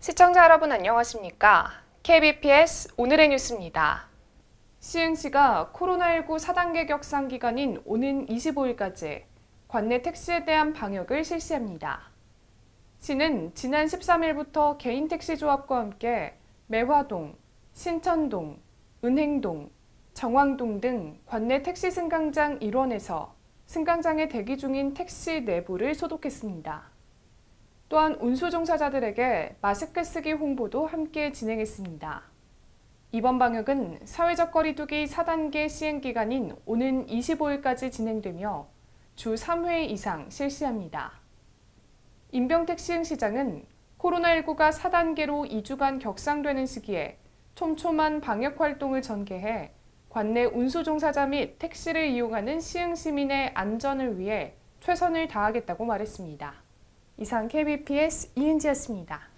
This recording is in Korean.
시청자 여러분 안녕하십니까? KBPS 오늘의 뉴스입니다. 시흥시가 코로나19 4단계 격상 기간인 오는 25일까지 관내 택시에 대한 방역을 실시합니다. 시는 지난 13일부터 개인 택시 조합과 함께 매화동, 신천동, 은행동, 정왕동 등 관내 택시 승강장 일원에서 승강장에 대기 중인 택시 내부를 소독했습니다. 또한 운수 종사자들에게 마스크 쓰기 홍보도 함께 진행했습니다. 이번 방역은 사회적 거리두기 4단계 시행 기간인 오는 25일까지 진행되며 주 3회 이상 실시합니다. 임병택 시흥시장은 코로나19가 4단계로 2주간 격상되는 시기에 촘촘한 방역 활동을 전개해 관내 운수 종사자 및 택시를 이용하는 시흥 시민의 안전을 위해 최선을 다하겠다고 말했습니다. 이상 KBPS 이은지였습니다.